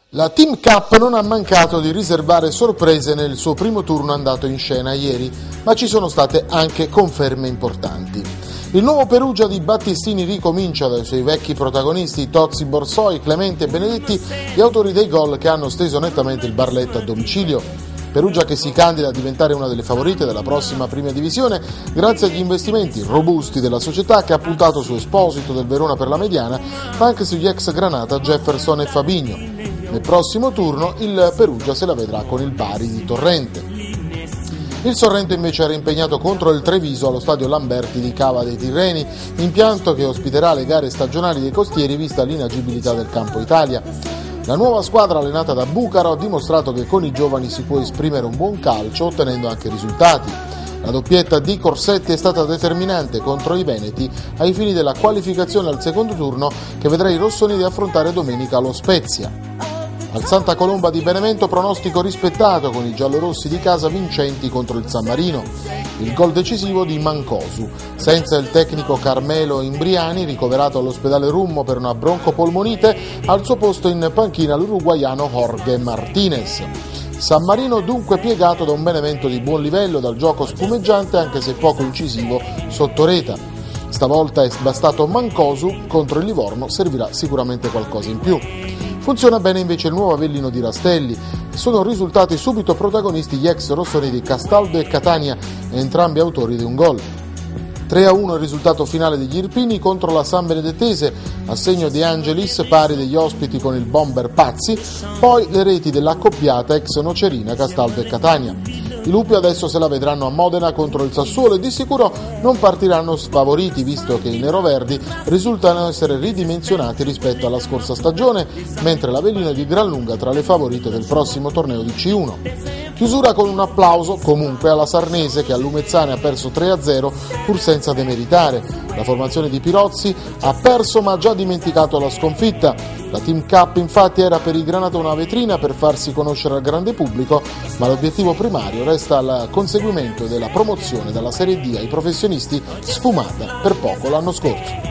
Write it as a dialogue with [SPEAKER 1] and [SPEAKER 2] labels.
[SPEAKER 1] La Team Cup non ha mancato di riservare sorprese nel suo primo turno andato in scena ieri, ma ci sono state anche conferme importanti. Il nuovo Perugia di Battistini ricomincia dai suoi vecchi protagonisti Tozzi, Borsoi, Clemente e Benedetti, gli autori dei gol che hanno steso nettamente il Barletta a domicilio. Perugia che si candida a diventare una delle favorite della prossima prima divisione grazie agli investimenti robusti della società che ha puntato su Esposito del Verona per la mediana, ma anche sugli ex Granata Jefferson e Fabinho. Nel prossimo turno il Perugia se la vedrà con il Bari di Torrente. Il Sorrento invece era impegnato contro il Treviso allo stadio Lamberti di Cava dei Tirreni, impianto che ospiterà le gare stagionali dei costieri vista l'inagibilità del Campo Italia. La nuova squadra allenata da Bucaro ha dimostrato che con i giovani si può esprimere un buon calcio ottenendo anche risultati. La doppietta di Corsetti è stata determinante contro i Veneti ai fini della qualificazione al secondo turno che vedrà i rossoneri affrontare domenica lo Spezia. Al Santa Colomba di Benevento pronostico rispettato con i giallorossi di casa vincenti contro il San Marino. Il gol decisivo di Mancosu. Senza il tecnico Carmelo Imbriani, ricoverato all'ospedale Rummo per una broncopolmonite, al suo posto in panchina l'uruguaiano Jorge Martinez. San Marino dunque piegato da un Benevento di buon livello, dal gioco spumeggiante anche se poco incisivo sotto rete. Stavolta è bastato Mancosu, contro il Livorno servirà sicuramente qualcosa in più. Funziona bene invece il nuovo Avellino di Rastelli. Sono risultati subito protagonisti gli ex rossoneri Castaldo e Catania, entrambi autori di un gol. 3-1 il risultato finale degli Irpini contro la San Benedettese, a segno di Angelis pari degli ospiti con il bomber Pazzi, poi le reti dell'accoppiata ex Nocerina, Castaldo e Catania. I lupi adesso se la vedranno a Modena contro il Sassuolo e di sicuro non partiranno sfavoriti, visto che i neroverdi risultano essere ridimensionati rispetto alla scorsa stagione, mentre l'Avellino è di gran lunga tra le favorite del prossimo torneo di C1. Chiusura con un applauso comunque alla Sarnese che a Lumezzane ha perso 3-0 pur senza demeritare. La formazione di Pirozzi ha perso ma ha già dimenticato la sconfitta. La Team Cup infatti era per i Granata una vetrina per farsi conoscere al grande pubblico, ma l'obiettivo primario resta il conseguimento della promozione dalla Serie D ai professionisti, sfumata per poco l'anno scorso.